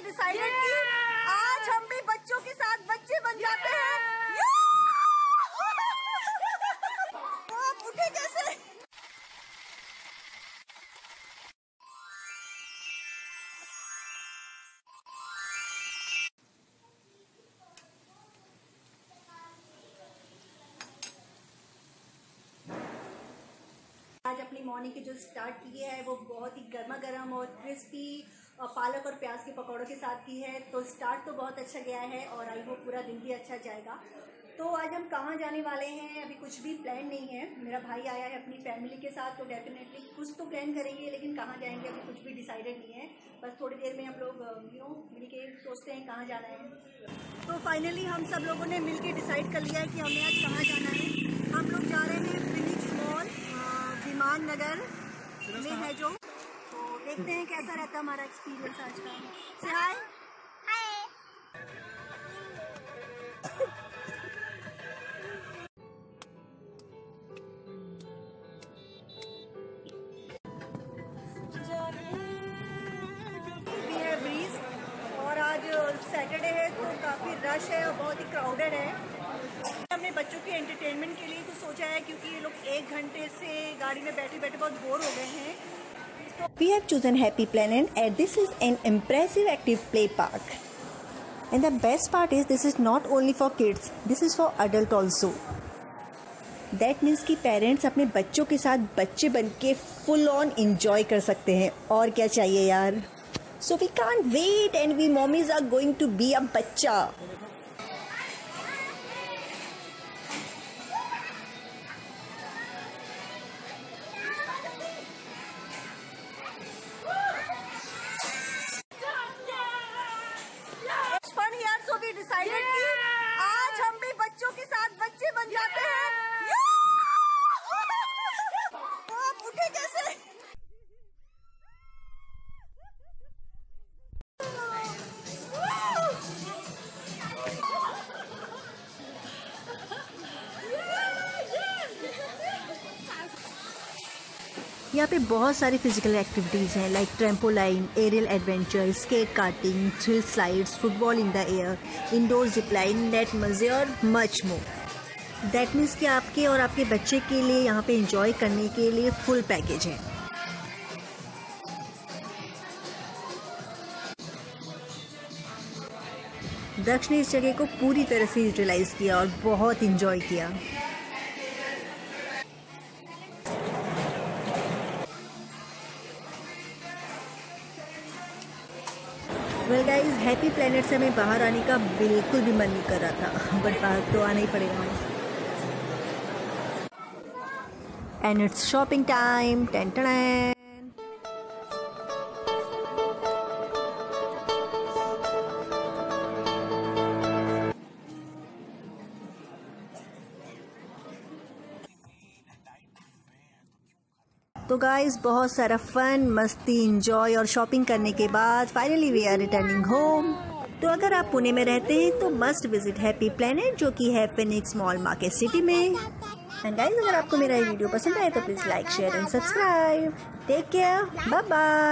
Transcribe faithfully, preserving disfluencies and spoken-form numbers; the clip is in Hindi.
डिसाइडेड कि आज हम भी बच्चों के साथ बच्चे बन जाते हैं। तो आप उठे कैसे? आज अपनी मॉर्निंग की जो स्टार्ट की है वो बहुत ही गर्मा गर्म और क्रिस्पी पालक और प्याज के पकौड़ों के साथ की है। तो स्टार्ट तो बहुत अच्छा गया है और आई होप पूरा दिन भी अच्छा जाएगा। तो आज हम कहाँ जाने वाले हैं अभी कुछ भी प्लान नहीं है। मेरा भाई आया है अपनी फैमिली के साथ, तो डेफिनेटली कुछ तो प्लान करेंगे, लेकिन कहाँ जाएंगे अभी कुछ भी डिसाइडेड नहीं है। बस थोड़ी देर में हम लोग यू नो मिल के सोचते हैं कहाँ जाना है। तो फाइनली हम सब लोगों ने मिल के डिसाइड कर लिया है कि हमें आज कहाँ जाना है। हम लोग जा रहे हैं फिनिक्स मॉल, विमान नगर में है जो। तो देखते हैं कैसा रहता है हमारा एक्सपीरियंस आज का। से हाय भी है ब्रीज, और आज सैटरडे है तो काफ़ी रश है और बहुत ही क्राउडेड है। हमने बच्चों के एंटरटेनमेंट के लिए कुछ सोचा है, क्योंकि ये लोग एक घंटे से गाड़ी में बैठे बैठे बहुत बोर हो गए हैं। We have chosen Happy Planet, and this is an impressive active play park. And the best part is this is not only for kids, this is for adult also. That means कि पेरेंट्स अपने बच्चों के साथ बच्चे बन के फुल ऑन enjoy कर सकते हैं। और क्या चाहिए यार? So we can't wait, and we mommies are going to be a बच्चा। डिसाइडेड कि आज हम भी बच्चों के साथ बच्चे बन जाते हैं। तो आप उठे कैसे? यहाँ पे बहुत सारी फिजिकल एक्टिविटीज़ हैं, like trampoline, aerial adventure, skate karting, thrill slides, football in the air, indoor zipline, net मज़े और मच मोर। दैट मीन्स कि आपके और आपके बच्चे के लिए यहाँ पे एंजॉय करने के लिए फुल पैकेज है। दक्ष ने इस जगह को पूरी तरह से यूटिलाइज किया और बहुत इंजॉय किया। वेल गाइस, हैप्पी प्लैनेट से हमें बाहर आने का बिल्कुल भी मन नहीं कर रहा था, बट बाहर तो आना ही पड़ेगा। And it's shopping time. Ten ten. तो गाइस, बहुत सारा फन, मस्ती, इंजॉय और शॉपिंग करने के बाद finally we are returning home. तो अगर आप पुणे में रहते हैं तो मस्ट विजिट हैप्पी प्लैनेट, जो कि है फिनिक्स मॉल मार्केट सिटी में। एंड गाइस, अगर आपको मेरा ये वीडियो पसंद आए तो please like, share and subscribe. Take care, bye bye.